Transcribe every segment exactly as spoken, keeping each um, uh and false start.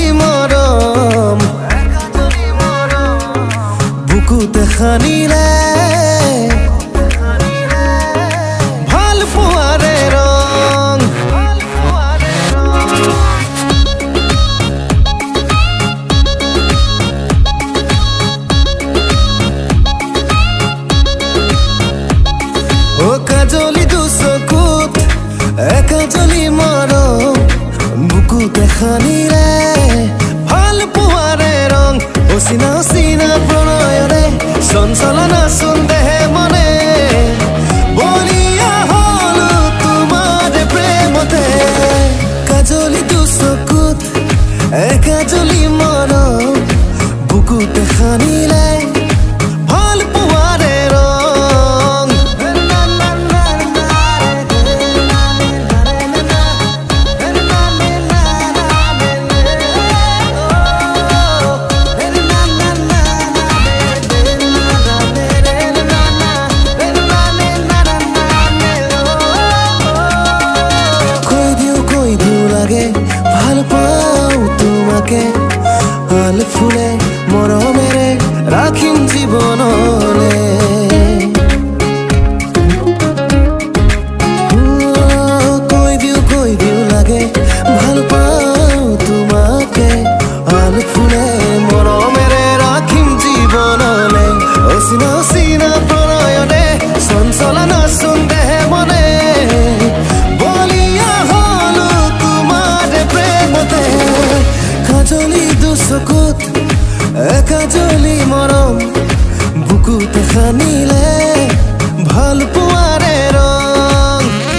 মৰম বুকুতে খানিলে ভাল পোৱাৰে ৰং ও কাজলি দুচকুত একাজলি মৰম বুকুতে খানিলে ভাল পোৱাৰে ৰং অচিনা অচিনা প্ৰণয়ৰে চঞ্চলনা চোন দেহে মনে বলিয়া হলো তোমাৰ প্ৰেমতে কাজলি দুচকুত একাজলি মৰম বুকুতে খানিলে ভাল পোৱাৰে ৰং ভাল পাওঁ তোমাকে ভাল ফুলে মৰমেৰে ৰাখিম জীৱনলে কৈ দিও কৈ দিও লাগে ভাল পাওঁ তোমাকে ভাল ফুলে মৰমেৰে ৰাখিম জীৱনলে অচিনা অচিনা প্ৰণয়নে চঞ্চলনা চোন দেহে মনে কাজলি দুচকুত একাজলি মৰম বুকুতে খানিলে ভাল পোৱাৰে ৰং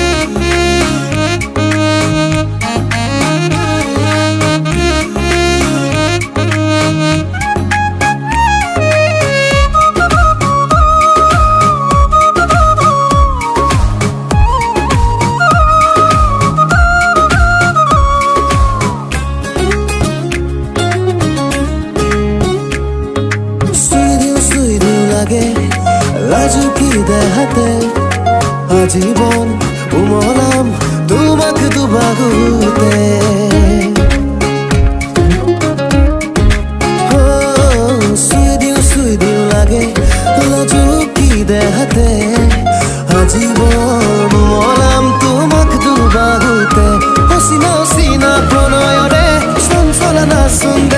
লাজুকি দেহাতে আজীবন উমলাম তোমাক দুবাহুতে চুই দিও চুই দিও লাগে লাজুকি দেহাতে আজীবন উমলাম তোমাক দুবাহুতে অচিনা অচিনা প্ৰণয়ৰে চঞ্চলনা চোন